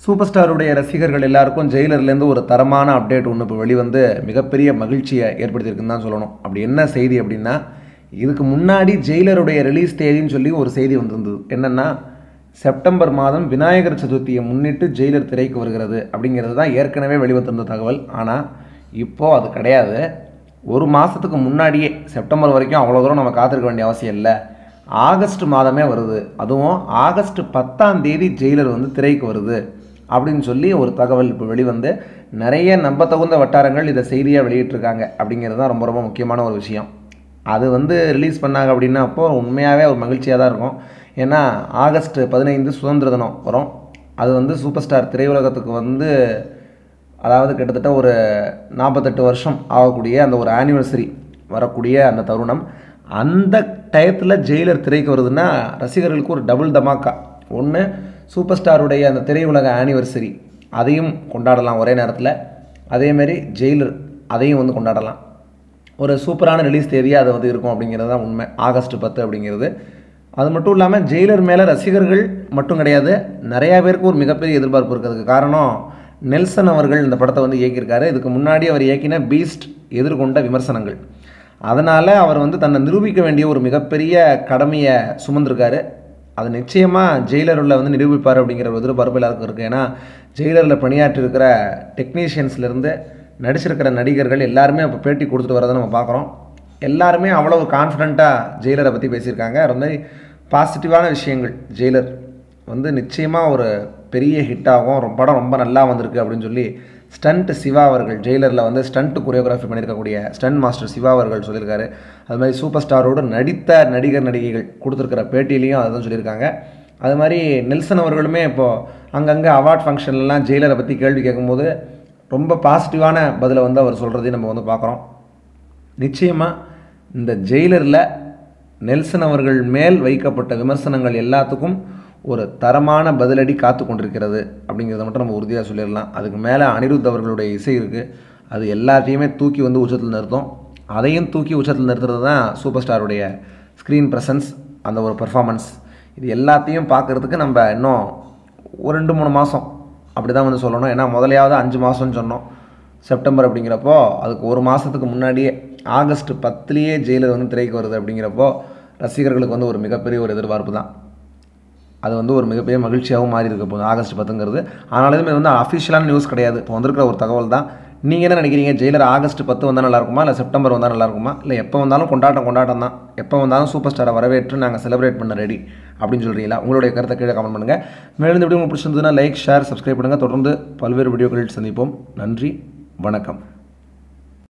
Super ஸ்டாருடைய ரசிகர்கள் எல்லாருக்கும் ஜெயிலர்லேருந்து ஒரு தரமான அப்டேட் ஒன்று இப்போ வெளிவந்து மிகப்பெரிய மகிழ்ச்சியை ஏற்படுத்தியிருக்குன்னு தான் சொல்லணும். அப்படி என்ன செய்தி அப்படின்னா, இதுக்கு முன்னாடி ஜெயிலருடைய ரிலீஸ் தேதின்னு சொல்லி ஒரு செய்தி வந்திருந்தது. என்னென்னா, செப்டம்பர் மாதம் விநாயகர் சதுர்த்தியை முன்னிட்டு ஜெயிலர் திரைக்கு வருகிறது அப்படிங்கிறது தான் ஏற்கனவே வெளிவந்திருந்த தகவல். ஆனால் இப்போது அது கிடையாது. ஒரு மாதத்துக்கு முன்னாடியே, செப்டம்பர் வரைக்கும் அவ்வளோ தூரம் நம்ம காத்திருக்க வேண்டிய அவசியம் இல்லை. ஆகஸ்ட் மாதமே வருது. அதுவும் ஆகஸ்ட் 10ஆம் தேதி ஜெயிலர் வந்து திரைக்கு வருது அப்படின்னு சொல்லி ஒரு தகவல் இப்போ வெளிவந்து நிறைய நம்பத்தகுந்த வட்டாரங்கள் இதை செய்தியாக வெளியிட்டிருக்காங்க. அப்படிங்கிறது தான் ரொம்ப ரொம்ப முக்கியமான ஒரு விஷயம். அது வந்து ரிலீஸ் பண்ணாங்க அப்படின்னா அப்போது உண்மையாகவே ஒரு மகிழ்ச்சியாக தான் இருக்கும். ஏன்னா ஆகஸ்ட் 15 சுதந்திர தினம் வரும். அது வந்து சூப்பர் ஸ்டார் திரையுலகத்துக்கு வந்து அதாவது கிட்டத்தட்ட ஒரு 48 வருஷம் ஆகக்கூடிய அந்த ஒரு ஆனிவர்சரி வரக்கூடிய அந்த தருணம். அந்த டயத்தில் ஜெயிலர் திரைக்கு வருதுன்னா ரசிகர்களுக்கு ஒரு டபுள் தமாக்கா. ஒன்று, சூப்பர் ஸ்டாருடைய அந்த திரையுலக ஆனிவர்சரி அதையும் கொண்டாடலாம் ஒரே நேரத்தில். அதேமாரி ஜெயிலர் அதையும் வந்து கொண்டாடலாம். ஒரு சூப்பரான ரிலீஸ் தேதியாக அது வந்து இருக்கும் அப்படிங்கிறது தான் உண்மை. ஆகஸ்ட் 10 அப்படிங்கிறது. அது மட்டும் இல்லாமல் ஜெயிலர் மேலே ரசிகர்கள் மட்டும் கிடையாது, நிறையா பேருக்கு ஒரு மிகப்பெரிய எதிர்பார்ப்பு இருக்கிறதுக்கு காரணம், நெல்சன் அவர்கள் இந்த படத்தை வந்து இயக்கியிருக்காரு. இதுக்கு முன்னாடி அவர் இயக்கின பீஸ்ட் எதிர்கொண்ட விமர்சனங்கள், அதனால் அவர் வந்து தன்னை நிரூபிக்க வேண்டிய ஒரு மிகப்பெரிய கடமையை சுமந்திருக்காரு. அது நிச்சயமாக ஜெயிலரில் வந்து நிரூபிப்பார் அப்படிங்கிற ஒரு எதிர்பார்ப்பு எல்லாருக்கும் இருக்குது. ஏன்னா ஜெயிலரில் பணியாற்றிருக்கிற டெக்னீஷியன்ஸ்லேருந்து நடிச்சிருக்கிற நடிகர்கள் எல்லாருமே இப்போ பேட்டி கொடுத்துட்டு வரதை நம்ம பார்க்குறோம். எல்லாருமே அவ்வளோ கான்ஃபிடெண்ட்டாக ஜெயிலரை பற்றி பேசியிருக்காங்க. ரொம்ப பாசிட்டிவான விஷயங்கள். ஜெயிலர் வந்து நிச்சயமாக ஒரு பெரிய ஹிட் ஆகும், படம் ரொம்ப நல்லா வந்திருக்கு அப்படின்னு சொல்லி ஸ்டண்ட் சிவா அவர்கள், ஜெயிலரில் வந்து ஸ்டண்ட் கொரியோகிராஃபி பண்ணியிருக்கக்கூடிய ஸ்டண்ட் மாஸ்டர் சிவா அவர்கள் சொல்லியிருக்காரு. அது மாதிரி சூப்பர் ஸ்டாரோடு நடித்த நடிகர் நடிகைகள் கொடுத்துருக்கிற பேட்டியிலையும் அதை தான் சொல்லியிருக்காங்க. அது மாதிரி நெல்சன் அவர்களுமே இப்போது அங்கங்கே அவார்ட் ஃபங்க்ஷன்லாம் ஜெயிலரை பற்றி கேள்வி கேட்கும்போது ரொம்ப பாசிட்டிவான பதிலை வந்து அவர் சொல்கிறதையும் நம்ம வந்து பார்க்குறோம். நிச்சயமாக இந்த ஜெயிலரில் நெல்சன் அவர்கள் மேல் வைக்கப்பட்ட விமர்சனங்கள் எல்லாத்துக்கும் ஒரு தரமான பதிலடி காத்து கொண்டிருக்கிறது அப்படிங்கிறத மட்டும் நம்ம உறுதியாக சொல்லிடலாம். அதுக்கு மேலே அனிருத் அவர்களுடைய இசை இருக்குது. அது எல்லாத்தையுமே தூக்கி வந்து உச்சத்தில் நிறுத்தும். அதையும் தூக்கி உச்சத்தில் நிறுத்துறது தான் சூப்பர் ஸ்டாருடைய ஸ்க்ரீன் ப்ரெசன்ஸ், அந்த ஒரு பெர்ஃபார்மன்ஸ். இது எல்லாத்தையும் பார்க்குறதுக்கு நம்ம இன்னும் ஒரு 2-3 மாதம் அப்படி தான் வந்து சொல்லணும். ஏன்னா முதலையாவது 5 மாதம்னு சொன்னோம் செப்டம்பர் அப்படிங்கிறப்போ, அதுக்கு ஒரு மாதத்துக்கு முன்னாடியே ஆகஸ்ட் 10லேயே ஜெயிலர் வந்து திரைக்கு வருது அப்படிங்கிறப்போ ரசிகர்களுக்கு வந்து ஒரு மிகப்பெரிய ஒரு எதிர்பார்ப்பு தான். அது வந்து ஒரு மிகப்பெரிய மகிழ்ச்சியாகவும் மாறி இருக்க போகுது ஆகஸ்ட் 10ங்கிறது. ஆனாலும் இது வந்து அஃபிஷியலான நியூஸ் கிடையாது, இப்போ வந்திருக்கிற ஒரு தகவல் தான். நீங்கள் என்ன நினைக்கிறீங்க? ஜெயிலர் ஆகஸ்ட் 10 வந்தால் நல்லாயிருக்குமா, இல்லை செப்டம்பர் வந்தால் நல்லாயிருக்குமா, இல்லை எப்போ வந்தாலும் கொண்டாட்டம் தான், எப்போ வந்தாலும் சூப்பர் ஸ்டாரை வரவேற்று நாங்கள் செலிப்ரேட் பண்ண ரெடி அப்படின்னு சொல்கிறீங்களா? உங்களுடைய கருத்தை கீழே கமெண்ட் பண்ணுங்கள். மேலும் இந்த வீடியோ உங்களுக்கு பிடிச்சிருந்ததுன்னா லைக், ஷேர், சப்ஸ்கிரைப் பண்ணுங்கள். தொடர்ந்து பல்வேறு வீடியோக்களில் சந்திப்போம். நன்றி, வணக்கம்.